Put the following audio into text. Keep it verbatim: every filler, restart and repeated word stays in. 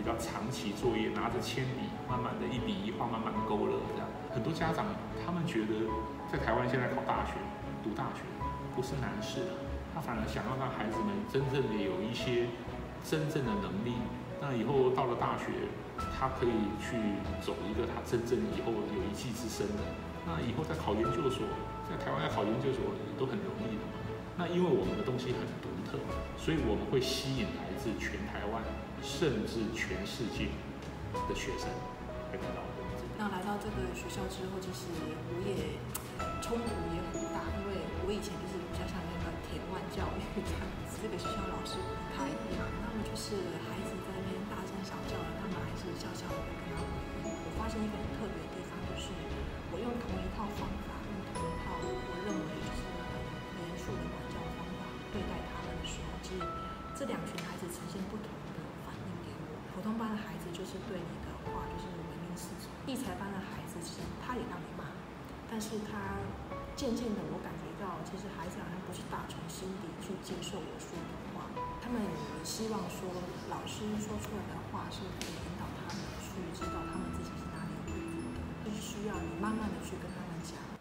较长期作业，拿着铅笔慢慢的一笔一画慢慢勾勒这样。很多家长他们觉得在台湾现在考大学、读大学不是难事的，他反而想要让孩子们真正的有一些真正的能力，那以后到了大学，他可以去走一个他真正以后有一技之身的。那以后再考研究所，在台湾要考研究所也都很容易的嘛。那因为我们的东西很独特，所以我们会吸引来自全台湾甚至全世界的学生来到我们这里。 那来到这个学校之后，其实我也冲突也很大，因为我以前就是比较像那个田湾教育这样子，这个学校老师不太一样，他们就是孩子在那边大声小叫的，他们还是笑笑的跟他回应。我发现一个很特别的地方，就是我用同一套方法，用同一套我认为就是很严肃的管教方法对待他们的时候，其实这两群孩子呈现不同的反应给我。普通班的孩子就是对你的话就是唯命是从，艺才班的孩子其实他也让你骂，但是他渐渐的我感觉到，其实孩子好像不是打从心底去接受我说的话，他们希望说老师说出来的话是可以引导他们去知道他们自己是哪里有不足的，就是需要你慢慢的去跟他们讲。